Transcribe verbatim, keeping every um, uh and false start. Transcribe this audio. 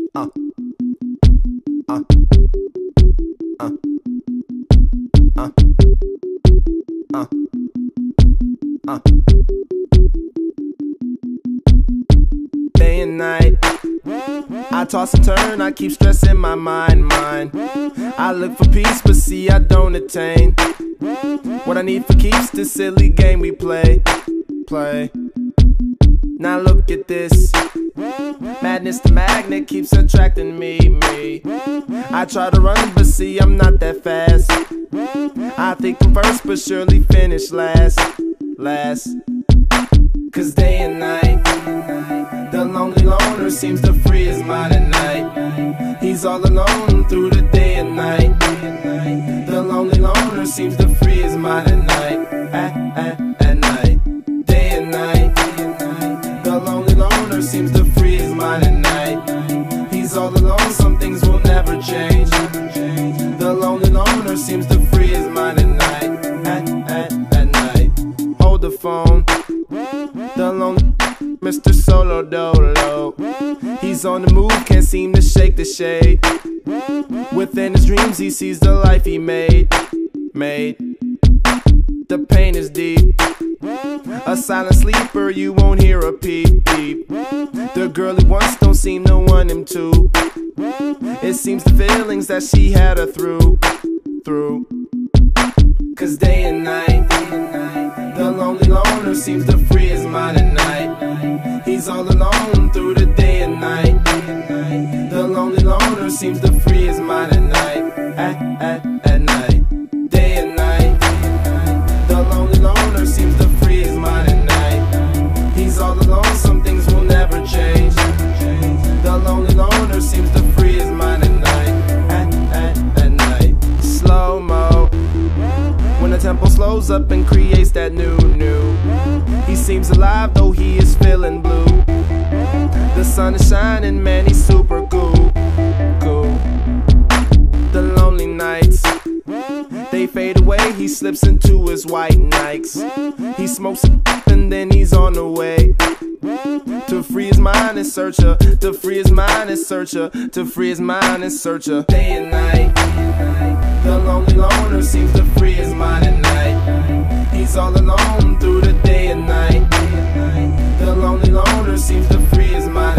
Uh, uh, uh, uh, uh, uh. Day and night, I toss and turn, I keep stressing my mind, mind. I look for peace, but see I don't attain what I need for keeps this silly game we play, play. Now look at this, madness the magnet keeps attracting me, me. I try to run, but see I'm not that fast. I think I'm first, but surely finish last, last. Cause day and night, the lonely loner seems to free his mind at night. He's all alone through the day and night. The lonely loner seems to free his mind at night, at, at, at night. Day and night, the lonely loner seems to free his mind at night. He's all alone, some things will never change. The lonely loner seems to free his mind at night, at, at, at night. Hold the phone, the lonely Mister Solo Dolo. He's on the move, can't seem to shake the shade. Within his dreams he sees the life he made, made. The pain is deep, a silent sleeper, you won't hear a peep, peep. The girl he wants don't seem to want him to. It seems the feelings that she had her through, through. Cause day and night, the lonely loner seems to free his mind at night. He's all alone through the day and night. The lonely loner seems to free his mind at night, at, at, at night. Day and night, the lonely loner seems to free his mind at night. He's all alone, some things will never change. The lonely loner seems to free his mind at night, at, at, at night. Slow-mo, when the tempo slows up and creates that new, new. He seems alive though he is feeling blue. The sun is shining, man, he's super cool, cool. The lonely nights, they fade away, he slips into his white Nikes. He smokes a and then he's on the way to free his mind and search her, to free his mind and search her, to free his mind and search her. Day and night, the lonely loner seems to free his mind at night. He's all alone through the day and night. The lonely loner seems to free his mind